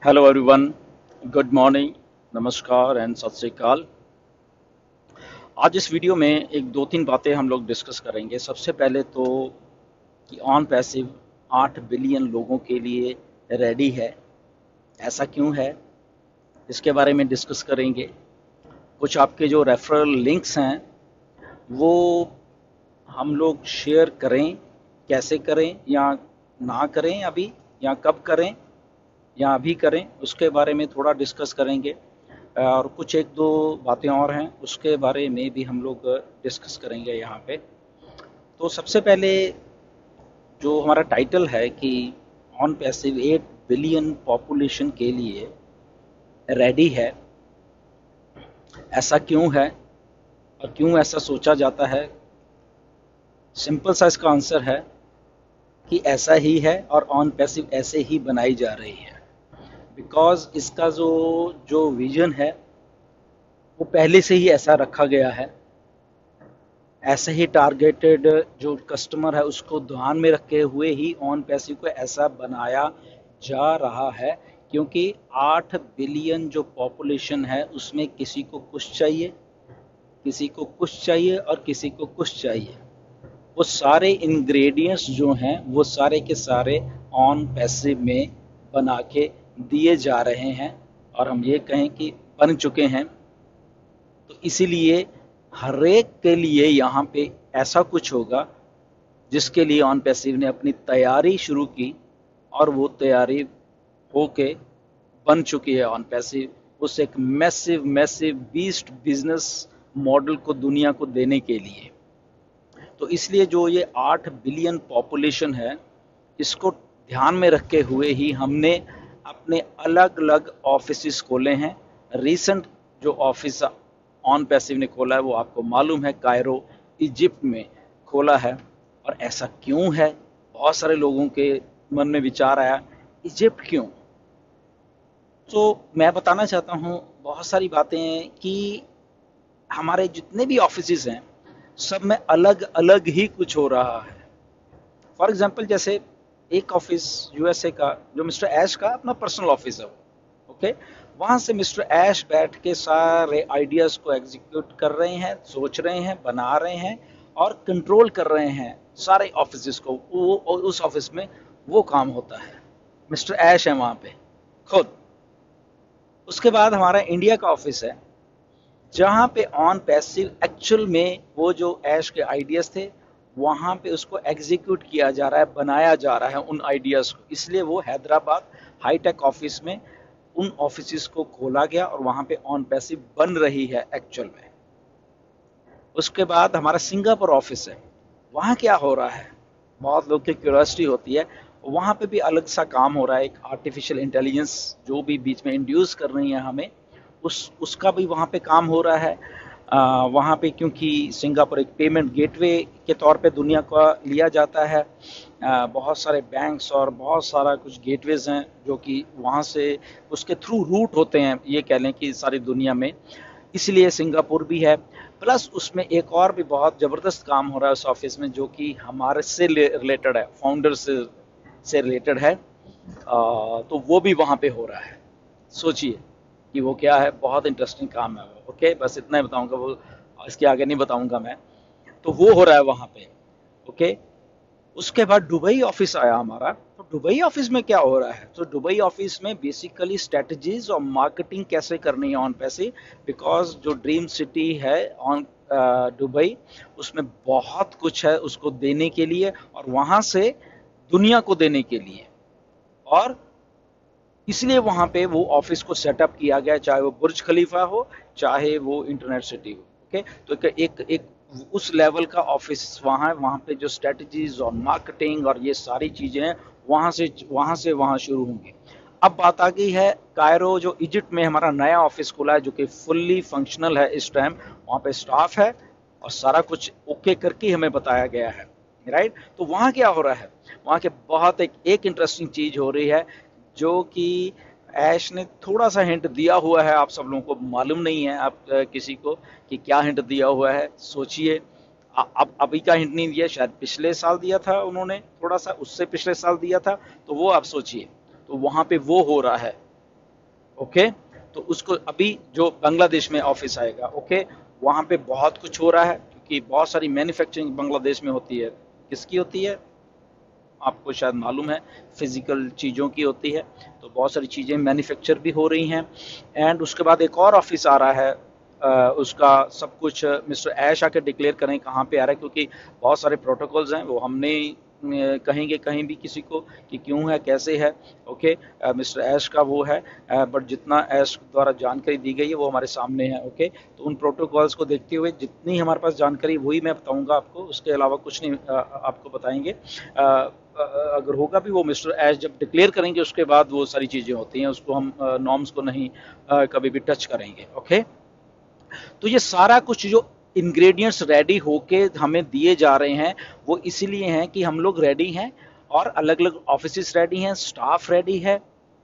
Hello everyone, good morning, नमस्कार and सत श्री अकाल। आज इस वीडियो में एक दो तीन बातें हम लोग डिस्कस करेंगे। सबसे पहले तो कि ऑन पैसिव 8 बिलियन लोगों के लिए रेडी है, ऐसा क्यों है, इसके बारे में डिस्कस करेंगे। कुछ आपके जो रेफरल लिंक्स हैं वो हम लोग शेयर करें, कैसे करें या ना करें अभी, या कब करें या अभी करें, उसके बारे में थोड़ा डिस्कस करेंगे। और कुछ एक दो बातें और हैं, उसके बारे में भी हम लोग डिस्कस करेंगे यहाँ पे। तो सबसे पहले जो हमारा टाइटल है कि ऑन पैसिव 8 बिलियन पॉपुलेशन के लिए रेडी है, ऐसा क्यों है और क्यों ऐसा सोचा जाता है। सिंपल सा इसका आंसर है कि ऐसा ही है और ऑन पैसिव ऐसे ही बनाई जा रही है। बिकॉज इसका जो जो विजन है वो पहले से ही ऐसा रखा गया है। ऐसे ही टारगेटेड जो कस्टमर है उसको ध्यान में रखे हुए ही ऑन पैसिव को ऐसा बनाया जा रहा है, क्योंकि 8 बिलियन जो पॉपुलेशन है उसमें किसी को कुछ चाहिए, किसी को कुछ चाहिए और किसी को कुछ चाहिए। वो सारे इंग्रेडिएंट्स जो हैं वो सारे के सारे ऑन पैसिव में बना के दिए जा रहे हैं, और हम ये कहें कि बन चुके हैं। तो इसीलिए हर एक के लिए यहाँ पे ऐसा कुछ होगा जिसके लिए ऑन पैसिव ने अपनी तैयारी शुरू की, और वो तैयारी होके बन चुकी है ऑन पैसिव उस एक massive massive beast business model को दुनिया को देने के लिए। तो इसलिए जो ये 8 बिलियन पॉपुलेशन है इसको ध्यान में रखे हुए ही हमने अपने अलग अलग ऑफिस खोले हैं। रिसेंट जो ऑफिस ऑन पैसिव ने खोला है वो आपको मालूम है, कायरो इजिप्ट में खोला है। और ऐसा क्यों है, बहुत सारे लोगों के मन में विचार आया, इजिप्ट क्यों। तो मैं बताना चाहता हूँ बहुत सारी बातें कि हमारे जितने भी ऑफिस हैं सब में अलग अलग ही कुछ हो रहा है। फॉर एग्जाम्पल जैसे एक ऑफिस यूएसए का जो मिस्टर ऐश का अपना पर्सनल ऑफिस है, ओके, वहां से मिस्टर ऐश बैठ के सारे आइडियाज को एग्जीक्यूट कर रहे हैं, सोच रहे हैं, बना रहे हैं और कंट्रोल कर रहे हैं सारे ऑफिस को। वो उस ऑफिस में वो काम होता है, मिस्टर ऐश है वहां पे खुद। उसके बाद हमारा इंडिया का ऑफिस है जहां पे ऑन पैसिव एक्चुअल में वो जो ऐश के आइडियाज थे वहां पे उसको एग्जीक्यूट किया जा रहा है, बनाया जा रहा है उन आइडियाज को। इसलिए वो हैदराबाद हाईटेक ऑफिस में उन ऑफिस को खोला गया और वहां पे ऑन पैसिव बन रही है एक्चुअल में। उसके बाद हमारा सिंगापुर ऑफिस है, वहां क्या हो रहा है, बहुत लोग की क्यूरियोसिटी होती है। वहां पे भी अलग सा काम हो रहा है, एक आर्टिफिशियल इंटेलिजेंस जो भी बीच में इंड्यूस कर रही है हमें, उसका भी वहाँ पे काम हो रहा है। वहाँ पे क्योंकि सिंगापुर एक पेमेंट गेटवे के तौर पे दुनिया का लिया जाता है। बहुत सारे बैंक्स और बहुत सारा कुछ गेटवेज हैं जो कि वहाँ से उसके थ्रू रूट होते हैं, ये कह लें कि सारी दुनिया में, इसलिए सिंगापुर भी है। प्लस उसमें एक और भी बहुत ज़बरदस्त काम हो रहा है उस ऑफिस में जो कि हमारे से रिलेटेड है, फाउंडर से रिलेटेड है। तो वो भी वहाँ पे हो रहा है। सोचिए कि वो क्या है, बहुत इंटरेस्टिंग काम है वो। ओके, बस इतना ही बताऊंगा, वो इसके आगे नहीं बताऊंगा मैं। तो वो हो रहा है वहां पे। ओके, उसके बाद दुबई ऑफिस आया हमारा। तो दुबई ऑफिस में क्या हो रहा है, तो दुबई ऑफिस में बेसिकली स्ट्रेटजीज और मार्केटिंग कैसे करनी है ऑन पैसे। बिकॉज जो ड्रीम सिटी है ऑन दुबई, उसमें बहुत कुछ है उसको देने के लिए और वहां से दुनिया को देने के लिए। और इसलिए वहां पे वो ऑफिस को सेटअप किया गया, चाहे वो बुर्ज खलीफा हो चाहे वो इंटरनेट सिटी हो। ओके, तो एक उस लेवल का ऑफिस वहां पे जो स्ट्रेटजीज और मार्केटिंग और ये सारी चीजें हैं वहां शुरू होंगी। अब बात आ गई है कायरो जो इजिप्ट में हमारा नया ऑफिस खुला है जो कि फुल्ली फंक्शनल है इस टाइम। वहां पे स्टाफ है और सारा कुछ ओके करके हमें बताया गया है, राइट। तो वहां क्या हो रहा है, वहां के बहुत एक इंटरेस्टिंग चीज हो रही है जो कि ऐश ने थोड़ा सा हिंट दिया हुआ है, आप सब लोगों को मालूम नहीं है, आप किसी को कि क्या हिंट दिया हुआ है। सोचिए, अब अभी का हिंट नहीं दिया, शायद पिछले साल दिया था उन्होंने, थोड़ा सा उससे पिछले साल दिया था। तो वो आप सोचिए, तो वहां पे वो हो रहा है ओके। तो उसको अभी जो बांग्लादेश में ऑफिस आएगा, ओके, वहाँ पे बहुत कुछ हो रहा है क्योंकि बहुत सारी मैन्युफैक्चरिंग बांग्लादेश में होती है। किसकी होती है आपको शायद मालूम है, फिजिकल चीज़ों की होती है। तो बहुत सारी चीज़ें मैन्युफैक्चर भी हो रही हैं। एंड उसके बाद एक और ऑफिस आ रहा है, उसका सब कुछ मिस्टर ऐश आके डिक्लेयर करें कहाँ पे आ रहा है, क्योंकि बहुत सारे प्रोटोकॉल्स हैं वो हमने कहेंगे कहीं भी किसी को कि क्यों है कैसे है। ओके, मिस्टर ऐश का वो है, बट जितना ऐश द्वारा जानकारी दी गई है वो हमारे सामने है। ओके, तो उन प्रोटोकॉल्स को देखते हुए जितनी हमारे पास जानकारी वही मैं बताऊंगा आपको, उसके अलावा कुछ नहीं आपको बताएंगे। अगर होगा भी वो मिस्टर ऐश जब डिक्लेयर करेंगे उसके बाद वो सारी चीज़ें होती हैं, उसको हम नॉर्म्स को नहीं कभी भी टच करेंगे। ओके, तो ये सारा कुछ जो इंग्रेडिएंट्स रेडी होके हमें दिए जा रहे हैं वो इसीलिए हैं कि हम लोग रेडी हैं और अलग अलग ऑफिस रेडी हैं, स्टाफ रेडी है,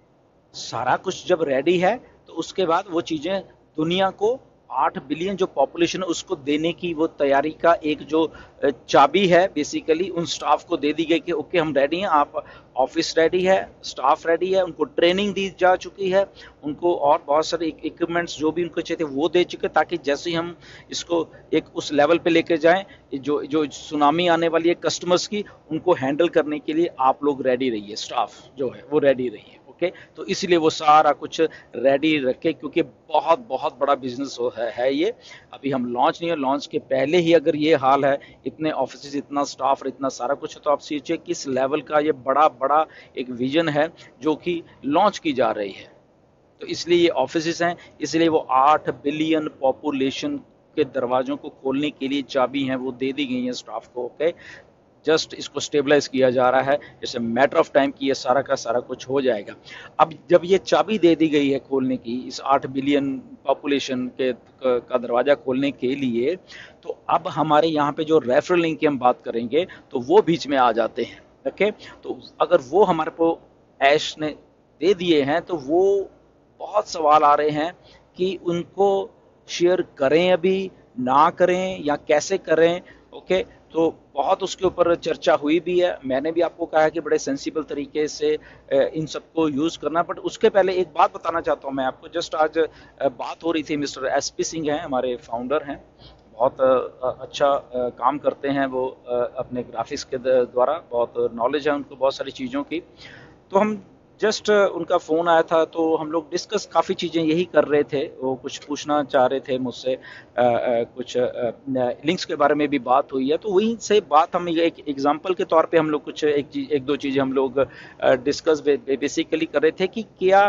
सारा कुछ जब रेडी है तो उसके बाद वो चीज़ें दुनिया को 8 बिलियन जो पॉपुलेशन है उसको देने की वो तैयारी का एक जो चाबी है बेसिकली उन स्टाफ को दे दी गई कि ओके हम रेडी हैं, आप ऑफिस रेडी है, स्टाफ रेडी है, उनको ट्रेनिंग दी जा चुकी है, उनको और बहुत सारे इक्विपमेंट्स जो भी उनको चाहिए थे वो दे चुके, ताकि जैसे ही हम इसको एक उस लेवल पे लेके जाएं, जो जो सुनामी आने वाली है कस्टमर्स की, उनको हैंडल करने के लिए आप लोग रेडी रहिए, स्टाफ जो है वो रेडी रहिए। ओके, तो इसलिए वो सारा कुछ रेडी रखे क्योंकि बहुत बहुत बड़ा बिजनेस है ये। अभी हम लॉन्च नहीं है, लॉन्च के पहले ही अगर ये हाल है, इतने ऑफिस, इतना स्टाफ और इतना सारा कुछ है, तो आप सोचिए किस लेवल का ये बड़ा बड़ा एक विजन है जो कि लॉन्च की जा रही है। तो इसलिए ये ऑफिस हैं, इसलिए वो 8 बिलियन पॉपुलेशन के दरवाजों को खोलने के लिए चाबी हैं वो दे दी गई है स्टाफ को। ओके, जस्ट इसको स्टेबलाइज किया जा रहा है, जैसे मैटर ऑफ टाइम की ये सारा का सारा कुछ हो जाएगा। अब जब ये चाबी दे दी गई है खोलने की, इस 8 बिलियन पॉपुलेशन के का दरवाजा खोलने के लिए, तो अब हमारे यहाँ पे जो रेफरल लिंक की हम बात करेंगे तो वो बीच में आ जाते हैं। ओके, तो अगर वो हमारे को ऐश ने दे दिए हैं तो वो बहुत सवाल आ रहे हैं कि उनको शेयर करें अभी, ना करें या कैसे करें। ओके, तो बहुत उसके ऊपर चर्चा हुई भी है, मैंने भी आपको कहा है कि बड़े सेंसिबल तरीके से इन सबको यूज़ करना। बट उसके पहले एक बात बताना चाहता हूँ मैं आपको, जस्ट आज बात हो रही थी, मिस्टर एसपी सिंह हैं हमारे फाउंडर हैं, बहुत अच्छा काम करते हैं वो, अपने ग्राफिक्स के द्वारा बहुत नॉलेज है उनको बहुत सारी चीज़ों की। तो हम जस्ट उनका फ़ोन आया था तो हम लोग डिस्कस काफ़ी चीज़ें यही कर रहे थे, वो कुछ पूछना चाह रहे थे मुझसे, कुछ लिंक्स के बारे में भी बात हुई है, तो वहीं से बात हम एक एग्जांपल के तौर पे हम लोग कुछ एक दो चीज़ें हम लोग डिस्कस बेसिकली कर रहे थे कि क्या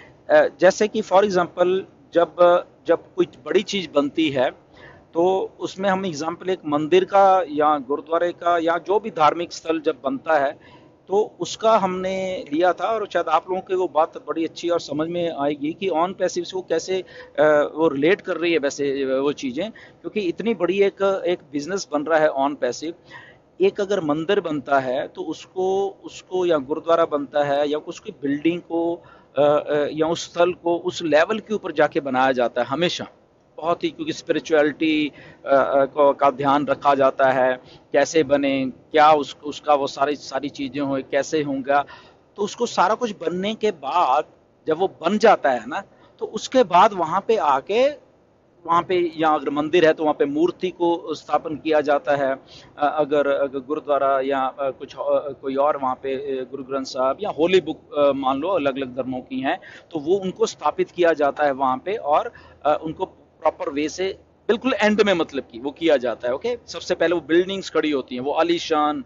जैसे कि फॉर एग्जांपल जब जब कोई बड़ी चीज़ बनती है तो उसमें हम एग्जाम्पल एक मंदिर का या गुरुद्वारे का या जो भी धार्मिक स्थल जब बनता है तो उसका हमने लिया था, और शायद आप लोगों को वो बात बड़ी अच्छी और समझ में आएगी कि ऑन पैसिव से वो कैसे वो रिलेट कर रही है वैसे वो चीज़ें, क्योंकि इतनी बड़ी एक एक बिजनेस बन रहा है ऑन पैसिव। एक अगर मंदिर बनता है तो उसको उसको या गुरुद्वारा बनता है या उसकी बिल्डिंग को या उस स्थल को उस लेवल के ऊपर जाके बनाया जाता है हमेशा, बहुत ही, क्योंकि स्पिरिचुअलिटी का ध्यान रखा जाता है, कैसे बने, क्या उसका वो सारी सारी चीज़ें हो कैसे होंगे। तो उसको सारा कुछ बनने के बाद जब वो बन जाता है ना, तो उसके बाद वहाँ पे आके वहाँ पे या अगर मंदिर है तो वहाँ पे मूर्ति को स्थापन किया जाता है, अगर अगर गुरुद्वारा या कुछ कोई और वहाँ पे गुरु ग्रंथ साहब या होली बुक मान लो अलग अलग धर्मों की हैं, तो वो उनको स्थापित किया जाता है वहाँ पे, और उनको प्रॉपर वे से बिल्कुल एंड में मतलब कि वो किया जाता है। ओके, सबसे पहले वो बिल्डिंग्स खड़ी होती हैं, वो आलीशान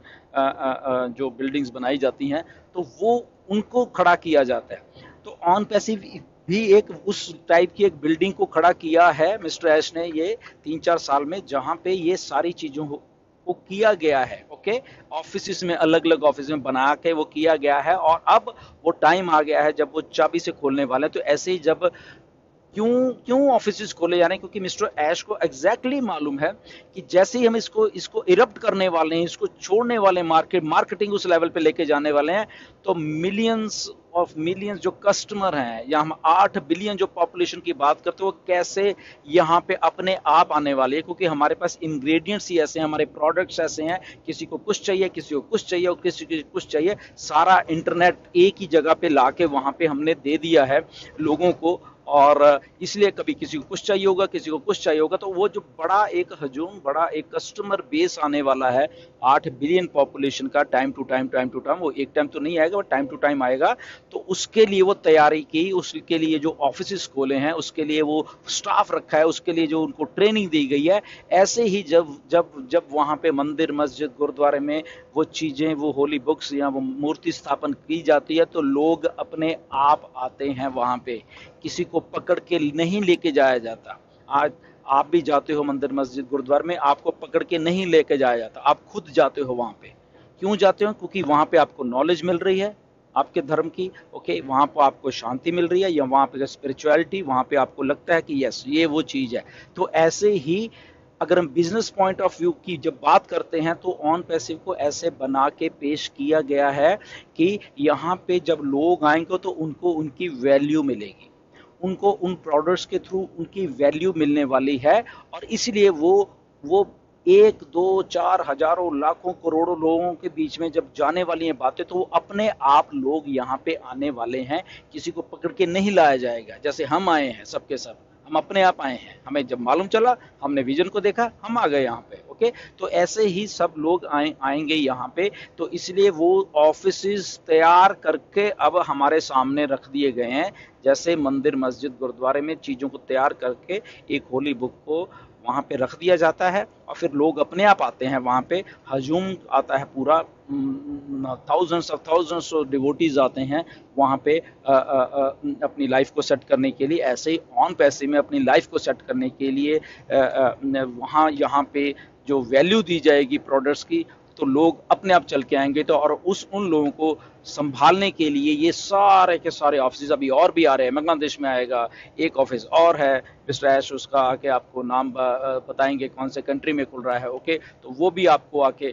जो बिल्डिंग्स बनाई जाती हैं, तो वो उनको खड़ा किया जाता है। तो ऑन पैसिव भी एक उस टाइप की एक बिल्डिंग को खड़ा किया है मिस्टर ऐश ने ये 3-4 साल में, जहां पे ये सारी चीजों को किया गया है। ओके, ऑफिस में अलग अलग ऑफिस में बना के वो किया गया है, और अब वो टाइम आ गया है जब वो चाबी से खोलने वाले हैं। तो ऐसे ही जब क्यों क्यों ऑफिसेज खोले जा रहे हैं? क्योंकि मिस्टर ऐश को एग्जैक्टली मालूम है कि जैसे ही हम इसको इसको इरप्ट करने वाले हैं, इसको छोड़ने वाले, मार्केटिंग उस लेवल पे लेके जाने वाले हैं, तो मिलियंस जो कस्टमर हैं, या हम 8 बिलियन जो पॉपुलेशन की बात करते हैं, वो कैसे यहाँ पे अपने आप आने वाले हैं, क्योंकि हमारे पास इंग्रेडिएंट्स ही ऐसे हैं, हमारे प्रोडक्ट्स ऐसे हैं, किसी को कुछ चाहिए, किसी को कुछ चाहिए, और किसी को कुछ चाहिए, सारा इंटरनेट एक ही जगह पे लाके वहां पे हमने दे दिया है लोगों को। और इसलिए कभी किसी को कुछ चाहिए होगा, किसी को कुछ चाहिए होगा, तो वो जो बड़ा एक हजूम, बड़ा एक कस्टमर बेस आने वाला है 8 बिलियन पॉपुलेशन का, टाइम टू टाइम, वो एक टाइम तो नहीं आएगा, वो टाइम टू टाइम आएगा। तो उसके लिए वो तैयारी की, उसके लिए जो ऑफिस खोले हैं, उसके लिए वो स्टाफ रखा है, उसके लिए जो उनको ट्रेनिंग दी गई है। ऐसे ही जब जब जब वहां पे मंदिर, मस्जिद, गुरुद्वारे में वो चीजें, वो होली बुक्स या वो मूर्ति स्थापन की जाती है, तो लोग अपने आप आते हैं वहां पे, किसी को पकड़ के नहीं लेके जाया जाता। आज आप भी जाते हो मंदिर, मस्जिद, गुरुद्वारे में, आपको पकड़ के नहीं लेके जाया जाता, आप खुद जाते हो वहां पे। क्यों जाते हो? क्योंकि वहां पे आपको नॉलेज मिल रही है आपके धर्म की, ओके, वहां पर आपको शांति मिल रही है, या वहां पे स्पिरिचुअलिटी, वहां पे आपको लगता है कि यस ये वो चीज है। तो ऐसे ही अगर हम बिजनेस पॉइंट ऑफ व्यू की जब बात करते हैं, तो ऑन पैसिव को ऐसे बना के पेश किया गया है कि यहाँ पे जब लोग आएंगे तो उनको उनकी वैल्यू मिलेगी, उनको उन प्रोडक्ट्स के थ्रू उनकी वैल्यू मिलने वाली है। और इसलिए वो एक दो चार हजारों लाखों करोड़ों लोगों के बीच में जब जाने वाली हैं बातें, तो वो अपने आप लोग यहाँ पे आने वाले हैं, किसी को पकड़ के नहीं लाया जाएगा। जैसे हम आए हैं, सबके सब हम अपने आप आए हैं, हमें जब मालूम चला, हमने विजन को देखा, हम आ गए यहाँ पे, ओके। तो ऐसे ही सब लोग आएंगे यहाँ पे। तो इसलिए वो ऑफिस तैयार करके अब हमारे सामने रख दिए गए हैं, जैसे मंदिर, मस्जिद, गुरुद्वारे में चीज़ों को तैयार करके एक होली बुक को वहाँ पे रख दिया जाता है, और फिर लोग अपने आप आते हैं वहाँ पे, हजूम आता है पूरा, थाउजेंड्स ऑफ डिवोटीज आते हैं वहाँ पे अपनी लाइफ को सेट करने के लिए। ऐसे ही ऑन पैसे में अपनी लाइफ को सेट करने के लिए वहाँ यहाँ पे जो वैल्यू दी जाएगी प्रोडक्ट्स की, तो लोग अपने आप चल के आएंगे। तो और उन लोगों को संभालने के लिए ये सारे के सारे ऑफिस अभी और भी आ रहे हैं। बांग्लादेश में आएगा एक ऑफिस और है, मिस्टर ऐश उसका आके आपको नाम बताएंगे कौन से कंट्री में खुल रहा है, ओके, तो वो भी आपको आके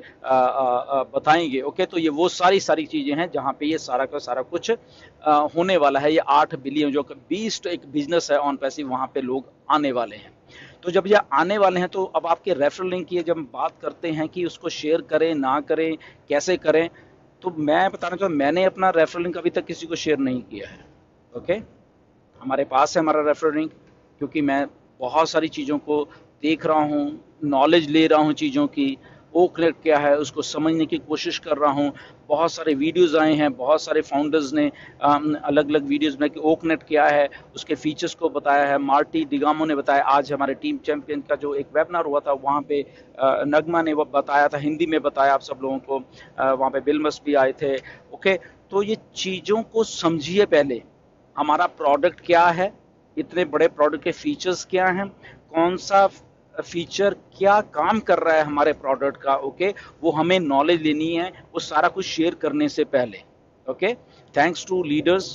बताएंगे, ओके। तो ये वो सारी चीजें हैं जहाँ पे ये सारा का सारा कुछ होने वाला है। ये 8 बिलियन जो 20 एक बिजनेस है ऑन पैसिव, वहाँ पे लोग आने वाले हैं। तो जब ये आने वाले हैं, तो अब आपके रेफरल लिंक की जब बात करते हैं कि उसको शेयर करें ना करें, कैसे करें, तो मैं बताना चाहूँ, मैंने अपना रेफरल लिंक अभी तक किसी को शेयर नहीं किया है, ओके। हमारे पास है हमारा रेफरल लिंक, क्योंकि मैं बहुत सारी चीज़ों को देख रहा हूँ, नॉलेज ले रहा हूँ चीज़ों की, ओकनेट क्या है उसको समझने की कोशिश कर रहा हूँ। बहुत सारे वीडियोस आए हैं, बहुत सारे फाउंडर्स ने अलग अलग वीडियोस बनाए कि ओकनेट क्या है, उसके फीचर्स को बताया है। मार्टी डिगामो ने बताया, आज हमारे टीम चैंपियन का जो एक वेबिनार हुआ था वहाँ पे नगमा ने वो बताया था, हिंदी में बताया आप सब लोगों को, वहाँ पे बिलमस भी आए थे, ओके। तो ये चीज़ों को समझिए पहले, हमारा प्रोडक्ट क्या है, इतने बड़े प्रोडक्ट के फीचर्स क्या हैं, कौन सा फीचर क्या काम कर रहा है हमारे प्रोडक्ट का, ओके, वो हमें नॉलेज लेनी है, वो सारा कुछ शेयर करने से पहले, okay. Thanks to leaders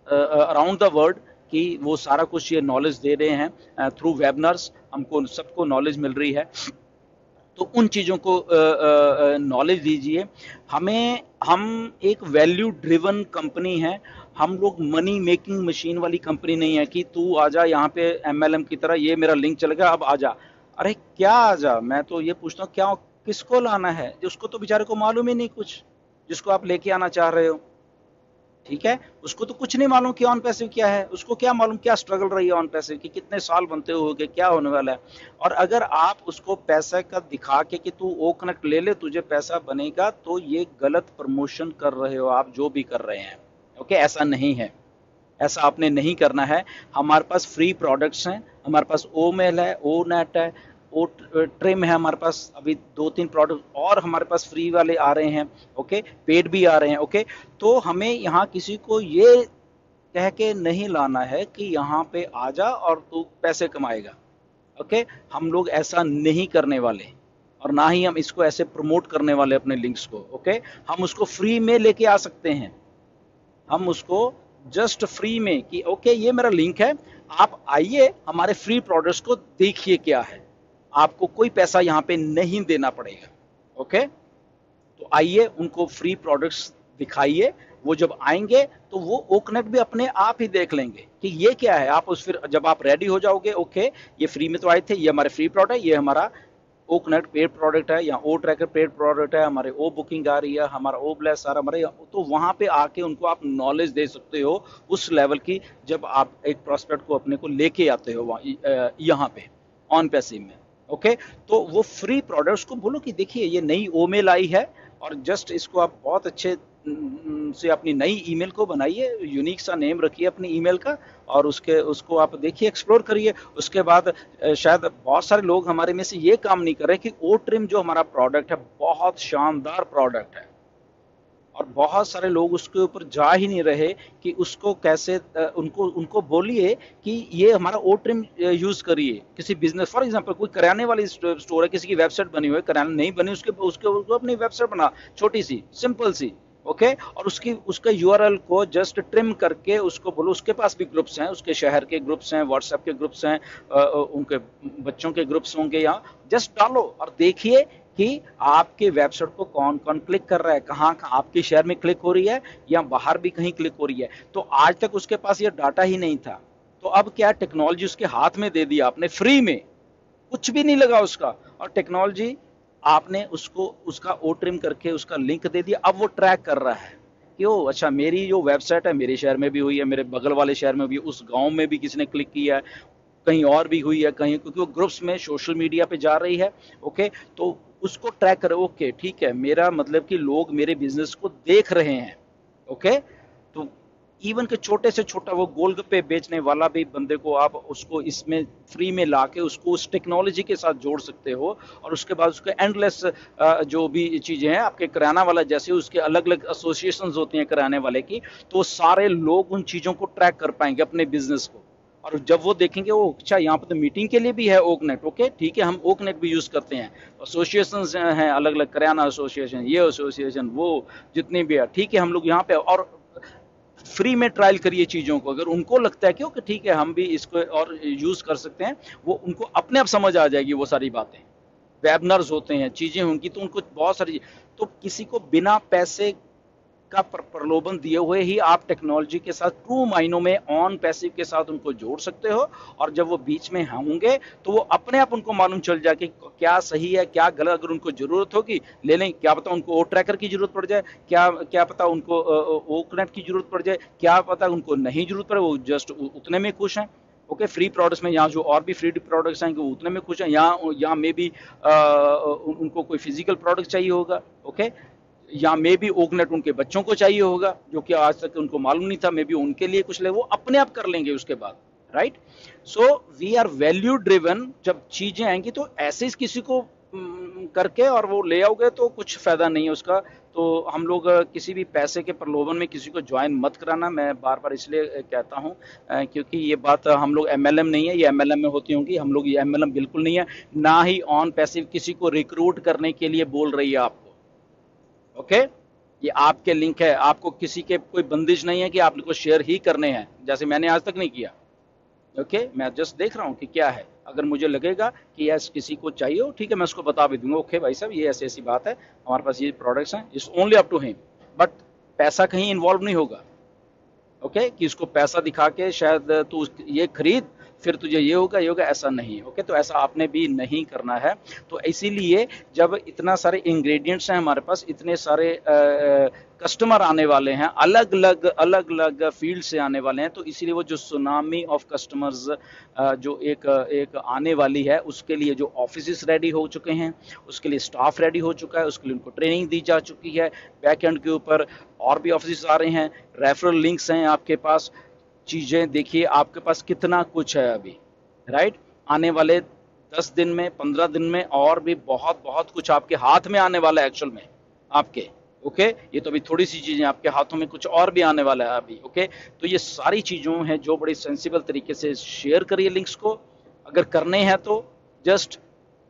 around the world कि वो सारा कुछ ये नॉलेज दे रहे हैं थ्रू वेबिनार्स, हमको सबको नॉलेज मिल रही है। तो उन चीज़ों को नॉलेज दीजिए हमें। हम एक वैल्यू ड्रिवन कंपनी है, हम लोग मनी मेकिंग मशीन वाली कंपनी नहीं है कि तू आजा यहाँ पे एमएलएम की तरह, ये मेरा लिंक चल गया अब आजा। अरे क्या आजा, मैं तो ये पूछता हूँ क्या, किसको लाना है, जिसको तो बेचारे को मालूम ही नहीं कुछ, जिसको आप लेके आना चाह रहे हो, ठीक है, उसको तो कुछ नहीं मालूम कि ऑन पैसिव क्या है, उसको क्या मालूम क्या स्ट्रगल रही है ऑन पैसिव की, कितने साल बनते होंगे, क्या होने वाला है। और अगर आप उसको पैसा का दिखा के कि तू ओ कनेक्ट ले ले तुझे पैसा बनेगा, तो ये गलत प्रमोशन कर रहे हो आप जो भी कर रहे हैं, ओके। ऐसा नहीं है, ऐसा आपने नहीं करना है। हमारे पास फ्री प्रोडक्ट्स हैं, हमारे पास ओ मेल है, ओ नेट है, ओ ट्रिम है, हमारे पास अभी 2-3 प्रोडक्ट और हमारे पास फ्री वाले आ रहे हैं, ओके, पेड भी आ रहे हैं, ओके। तो हमें यहाँ किसी को ये कह के नहीं लाना है कि यहाँ पे आ जा और तू पैसे कमाएगा, ओके। हम लोग ऐसा नहीं करने वाले, और ना ही हम इसको ऐसे प्रमोट करने वाले अपने लिंक्स को, ओके। हम उसको फ्री में लेके आ सकते हैं, हम उसको जस्ट फ्री में कि ओके ये मेरा लिंक है, आप आइए हमारे फ्री प्रोडक्ट्स को देखिए क्या है, आपको कोई पैसा यहाँ पे नहीं देना पड़ेगा। ओके, तो आइए उनको फ्री प्रोडक्ट्स दिखाइए, वो जब आएंगे तो वो ओकनेट भी अपने आप ही देख लेंगे कि ये क्या है। आप उस फिर जब आप रेडी हो जाओगे, ओके ये फ्री में तो आए थे, ये हमारे फ्री प्रोडक्ट है, ये हमारा ओकनेट पेड प्रोडक्ट है, या ओ ट्रैकर पेड प्रोडक्ट है, हमारे ओ बुकिंग आ रही है, हमारा ओ ब्लेस आ रहा है हमारे, तो वहां पे आके उनको आप नॉलेज दे सकते हो उस लेवल की, जब आप एक प्रोस्पेक्ट को अपने को लेके आते हो यहाँ पे ऑन पैसिव में। ओके, तो वो फ्री प्रोडक्ट्स को बोलो कि देखिए ये नई ओ मेल आई है, और जस्ट इसको आप बहुत अच्छे से अपनी नई ईमेल को बनाइए, यूनिक सा नेम रखिए अपनी ईमेल का, और उसको आप देखिए, एक्सप्लोर करिए। उसके बाद शायद बहुत सारे लोग हमारे में से ये काम नहीं कर रहे कि ओ ट्रिम जो हमारा प्रोडक्ट है बहुत शानदार प्रोडक्ट है, और बहुत सारे लोग उसके ऊपर जा ही नहीं रहे कि उसको कैसे उनको उनको बोलिए कि ये हमारा ओ ट्रिम यूज करिए किसी बिजनेस, फॉर एग्जांपल कोई किराने वाली स्टोर है, किसी की वेबसाइट बनी हुई है, किराना नहीं बनी, उसके उसके उसको अपनी वेबसाइट बना, छोटी सी सिंपल सी। ओके, और उसकी उसका यूआरएल को जस्ट ट्रिम करके उसको बोलो, उसके पास भी ग्रुप्स हैं, उसके शहर के ग्रुप्स हैं, व्हाट्सएप के ग्रुप्स हैं, उनके बच्चों के ग्रुप्स होंगे, यहाँ जस्ट डालो और देखिए कि आपके वेबसाइट को कौन कौन क्लिक कर रहा है, कहाँ कहाँ आपके शहर में क्लिक हो रही है या बाहर भी कहीं क्लिक हो रही है। तो आज तक उसके पास ये डाटा ही नहीं था, तो अब क्या टेक्नोलॉजी उसके हाथ में दे दी आपने फ्री में, कुछ भी नहीं लगा उसका, और टेक्नोलॉजी आपने उसको उसका ओ ट्रिम करके उसका लिंक दे दिया। अब वो ट्रैक कर रहा है कि ओ अच्छा मेरी जो वेबसाइट है मेरे शहर में भी हुई है, मेरे बगल वाले शहर में भी, उस गांव में भी किसी ने क्लिक किया है, कहीं और भी हुई है कहीं, क्योंकि वो ग्रुप्स में सोशल मीडिया पे जा रही है। ओके, तो उसको ट्रैक करो, ओके ठीक है, मेरा मतलब कि लोग मेरे बिजनेस को देख रहे हैं। ओके, तो इवन के छोटे से छोटा वो गोलगप्पे बेचने वाला भी बंदे को आप उसको इसमें फ्री में लाके उसको उस टेक्नोलॉजी के साथ जोड़ सकते हो, और उसके बाद उसके एंडलेस जो भी चीजें हैं आपके किराना वाला जैसे उसके अलग अलग एसोसिएशन होती हैं किराने वाले की, तो सारे लोग उन चीजों को ट्रैक कर पाएंगे अपने बिजनेस को। और जब वो देखेंगे वो अच्छा यहाँ पे तो मीटिंग के लिए भी है ओकनेट, ओके ठीक है हम ओकनेट भी यूज करते हैं, एसोसिएशन हैं अलग अलग, किराना एसोसिएशन, ये एसोसिएशन, वो जितनी भी है, ठीक है हम लोग यहाँ पे, और फ्री में ट्रायल करिए चीजों को। अगर उनको लगता है कि ओके ठीक है हम भी इसको और यूज कर सकते हैं, वो उनको अपने आप समझ आ जाएगी वो सारी बातें। वेबनर्स होते हैं, चीजें होंगी, तो उनको बहुत सारी, तो किसी को बिना पैसे का प्रलोभन दिए हुए ही आप टेक्नोलॉजी के साथ ट्रू मायनों में ऑन पैसिव के साथ उनको जोड़ सकते हो, और जब वो बीच में होंगे तो वो अपने आप उनको मालूम चल जाए कि क्या सही है क्या गलत। अगर उनको जरूरत होगी ले लें, क्या पता उनको ओ ट्रैकर की जरूरत पड़ जाए, क्या क्या पता उनको ओ कनेक्ट की जरूरत पड़ जाए, क्या पता उनको नहीं जरूरत पड़े, वो जस्ट उतने में खुश हैं। ओके, फ्री प्रोडक्ट्स में यहाँ जो और भी फ्री प्रोडक्ट्स आएंगे वो उतने में खुश हैं, यहाँ में भी उनको कोई फिजिकल प्रोडक्ट चाहिए होगा। ओके, या मे बी ओकनेट उनके बच्चों को चाहिए होगा जो कि आज तक उनको मालूम नहीं था, मे बी उनके लिए कुछ ले, वो अपने आप कर लेंगे उसके बाद, right. So we are value driven. जब चीजें आएंगी तो ऐसे ही किसी को करके और वो ले आओगे तो कुछ फायदा नहीं है उसका। तो हम लोग किसी भी पैसे के प्रलोभन में किसी को ज्वाइन मत कराना, मैं बार बार इसलिए कहता हूं क्योंकि ये बात हम लोग एमएलएम नहीं है, ये एमएलएम में होती होंगी, हम लोग ये एमएलएम बिल्कुल नहीं है, ना ही ऑन पैसिव किसी को रिक्रूट करने के लिए बोल रही है आपको। ओके, ये आपके लिंक है, आपको किसी के कोई बंदिश नहीं है कि आपको शेयर ही करने हैं, जैसे मैंने आज तक नहीं किया। ओके, मैं जस्ट देख रहा हूँ कि क्या है, अगर मुझे लगेगा कि यस किसी को चाहिए हो, ठीक है मैं उसको बता भी दूंगा, ओके भाई साहब ये ऐसी ऐसी बात है, हमारे पास ये प्रोडक्ट्स हैं, it's only up to him, but पैसा कहीं इन्वॉल्व नहीं होगा। ओके, कि उसको पैसा दिखा के शायद तू ये खरीद फिर तुझे ये होगा ये होगा, ऐसा नहीं। ओके, तो ऐसा आपने भी नहीं करना है। तो इसीलिए जब इतना सारे इंग्रेडिएंट्स हैं हमारे पास, इतने सारे कस्टमर आने वाले हैं, अलग अलग फील्ड से आने वाले हैं, तो इसीलिए वो जो सुनामी ऑफ कस्टमर्स जो एक आने वाली है, उसके लिए जो ऑफिस रेडी हो चुके हैं, उसके लिए स्टाफ रेडी हो चुका है, उसके लिए उनको ट्रेनिंग दी जा चुकी है, बैक एंड के ऊपर और भी ऑफिस आ रहे हैं, रेफरल लिंक्स हैं आपके पास, चीजें देखिए आपके पास कितना कुछ है अभी, राइट। आने वाले 10 दिन में 15 दिन में और भी बहुत बहुत कुछ आपके हाथ में आने वाला है एक्चुअल में आपके। ओके, ये तो अभी थोड़ी सी चीजें, आपके हाथों में कुछ और भी आने वाला है अभी। ओके, तो ये सारी चीजों हैं जो बड़ी सेंसिबल तरीके से शेयर करिए लिंक्स को, अगर करने हैं तो just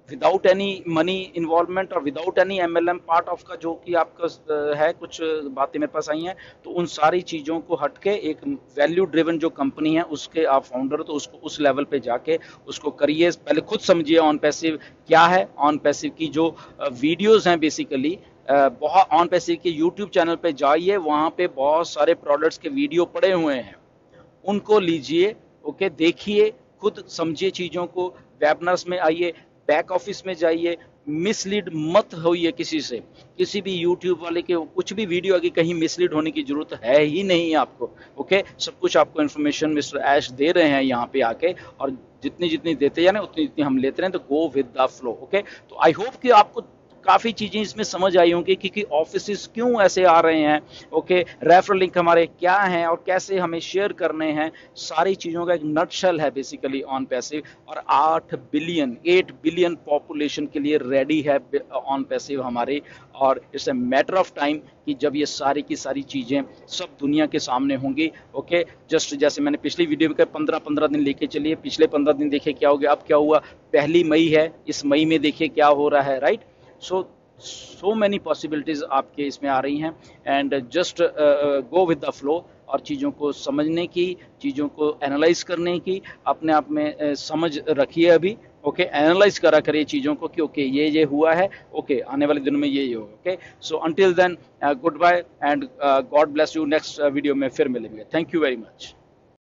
without any money involvement और without any MLM part of का जो कि आपका है, कुछ बातें मेरे पास आई हैं, तो उन सारी चीज़ों को हटके एक वैल्यू ड्रिवन जो कंपनी है उसके आप फाउंडर, तो उसको उस लेवल पे जाके उसको करिए। पहले खुद समझिए ऑन पैसिव क्या है। ऑन पैसिव की जो वीडियोस हैं बेसिकली, बहुत ऑन पैसिव के यूट्यूब चैनल पे जाइए, वहाँ पे बहुत सारे प्रोडक्ट्स के वीडियो पड़े हुए हैं, उनको लीजिए, ओके, देखिए, खुद समझिए चीज़ों को। वेबनर्स में आइए, बैक ऑफिस में जाइए, मिसलीड मत होइए किसी से। किसी भी यूट्यूब वाले के कुछ भी वीडियो आगे कहीं मिसलीड होने की जरूरत है ही नहीं आपको, ओके। सब कुछ आपको इन्फॉर्मेशन मिस्टर ऐश दे रहे हैं यहाँ पे आके, और जितनी जितनी देते जाए ना उतनी जितनी हम लेते रहे, तो go with the flow, okay. तो आई होप कि आपको काफ़ी चीज़ें इसमें समझ आई होंगी कि ऑफिस क्यों ऐसे आ रहे हैं, ओके। रेफरल लिंक हमारे क्या हैं और कैसे हमें शेयर करने हैं, सारी चीज़ों का एक नटशेल है बेसिकली ऑन पैसिव। और 8 बिलियन पॉपुलेशन के लिए रेडी है ऑन पैसिव हमारी। और it's a matter of time कि जब ये सारी की सारी चीज़ें सब दुनिया के सामने होंगी, ओके। जस्ट जैसे मैंने पिछली वीडियो में कहा, 15-15 दिन लेके चलिए, पिछले 15 दिन देखिए क्या हो गया, अब क्या हुआ, 1 मई है, इस मई में देखिए क्या हो रहा है, राइट। सो मैनी पॉसिबिलिटीज आपके इसमें आ रही हैं, and just go with the flow. और चीज़ों को समझने की, चीज़ों को एनालाइज करने की अपने आप में समझ रखिए अभी, ओके। एनालाइज करा करिए चीज़ों को कि ओके ये हुआ है, ओके, आने वाले दिनों में ये होगा, okay. So until then, good bye and God bless you. Next video में फिर मिलेंगे। Thank you very much.